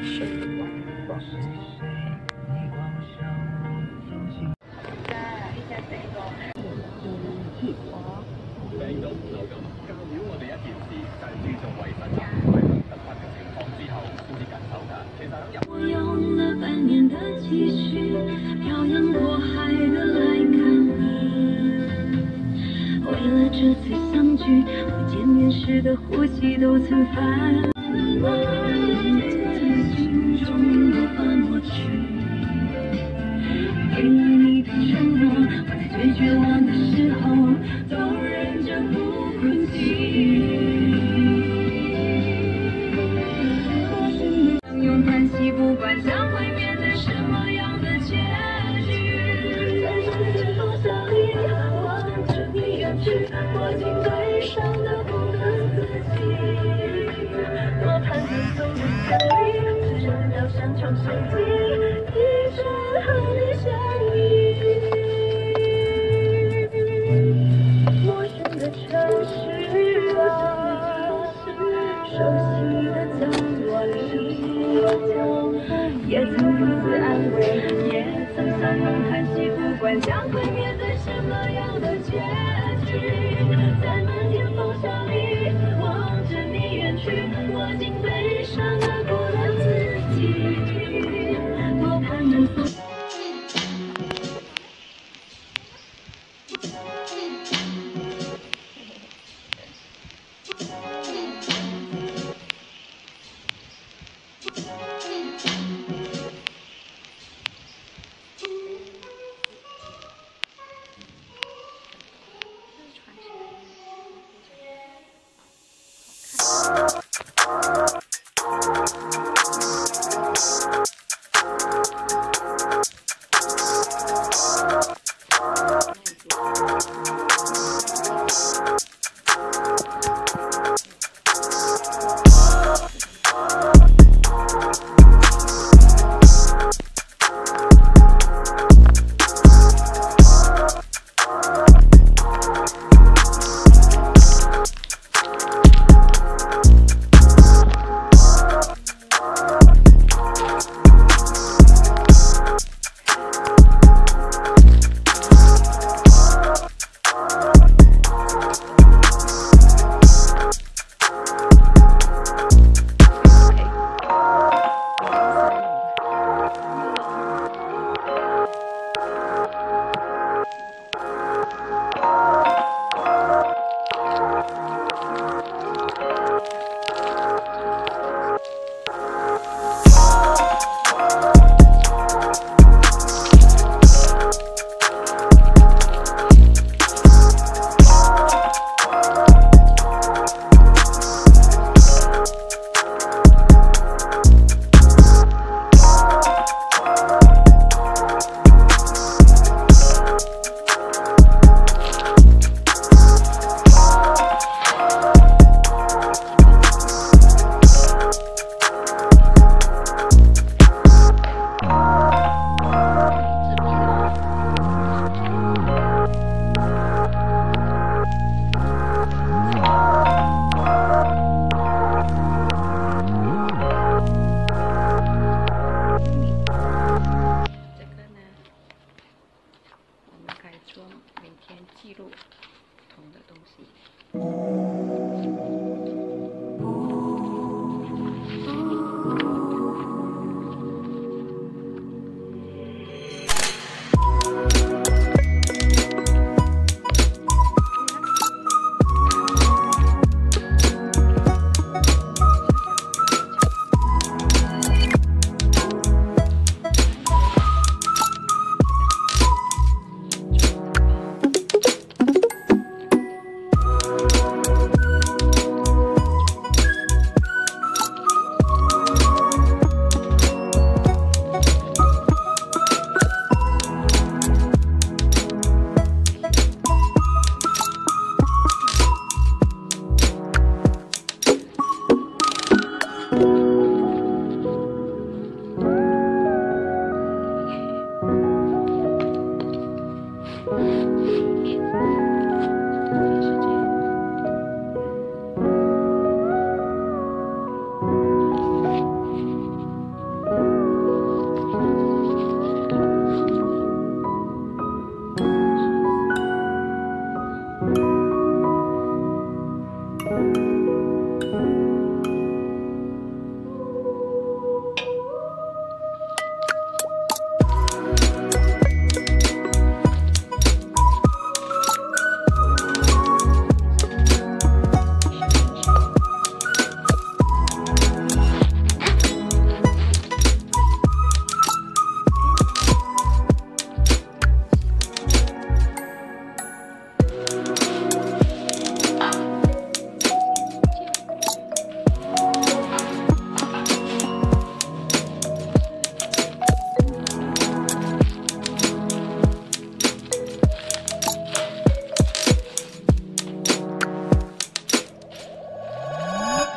病毒流感教曉我哋一件事，就係注重衞生啦。喺突發嘅情況之後先至緊守㗎。其實喺我用了半年的积蓄，漂洋过海的来看你。为了这次相聚，我见面时的呼吸都曾泛滥，心中无法抹去。为了你的承诺，我在最绝望的时候都忍着不哭泣。用叹息，不管将会面对什么样的结局。在漫天风沙里，望着你远去，握紧悲伤的不能自己。多盼能从人千里，直到山穷水尽，一直和你相依。陌生的城市啊，熟悉的角落里。也曾彼此安慰，也曾相拥叹息，不管将会面对什么样的结局。在漫天风沙里，望着你远去，握紧悲伤的不能自己。多盼能送。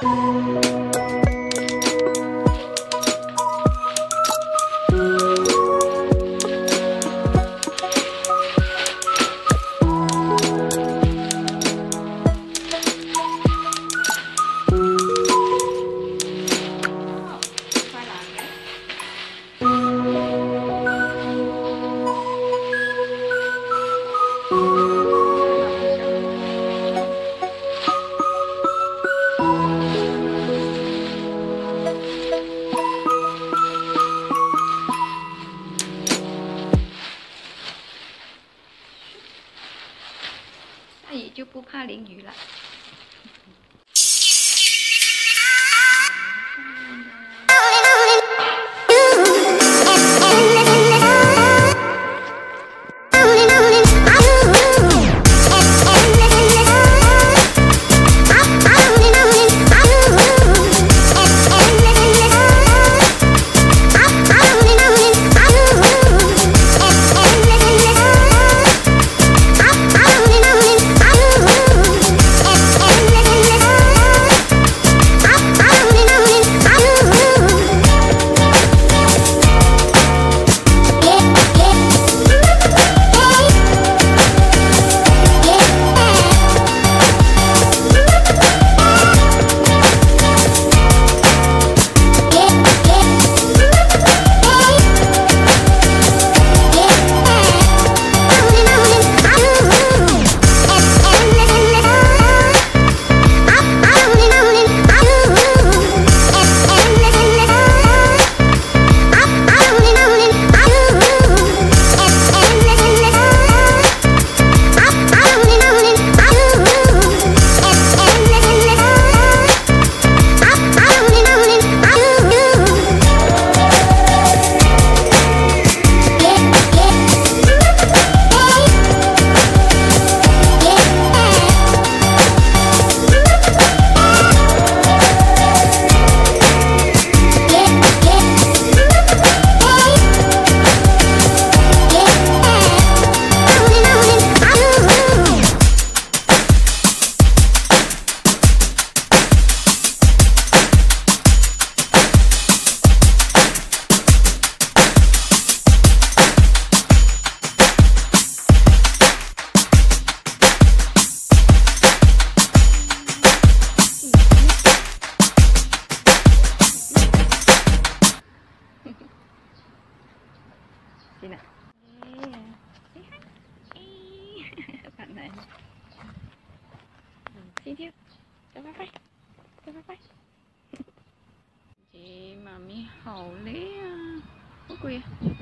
阿姨就不怕淋雨了。Sini. Bạn này. Xin thiêu. Cho bye bye. Cho bye bye. Chị mà mi hầu lý có quê.